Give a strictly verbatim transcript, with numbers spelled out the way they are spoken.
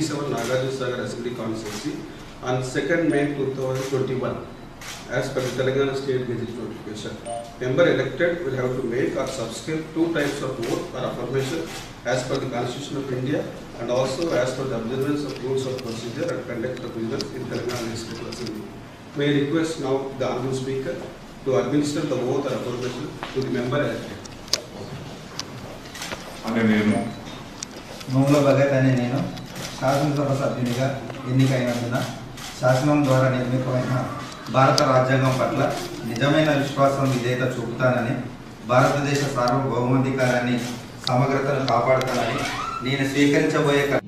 forty-seven Nagarjuna Sagar Assembly Constituency on second May two thousand twenty-one as per the Telangana State Gazette notification. Member elected will have to make or subscribe two types of vote or affirmation as per the Constitution of India and also as per the observance of rules of procedure and conduct of business in Telangana Legislative Assembly. May I request now the Honourable Speaker to administer the vote or affirmation to the member elected. Nomula Bhagat అనే నేను శాసనసభ సభ్యునిగా ఎన్నికైనందున శాసనం ద్వారా నిర్మితమైన భారత రాజ్యాంగం పట్ల నిజమైన విశ్వాసం విధేయత చూపుతానని, భారతదేశ సార్వభౌమాధికారాన్ని సమగ్రతను కాపాడుతానని నేను స్వీకరించబోయే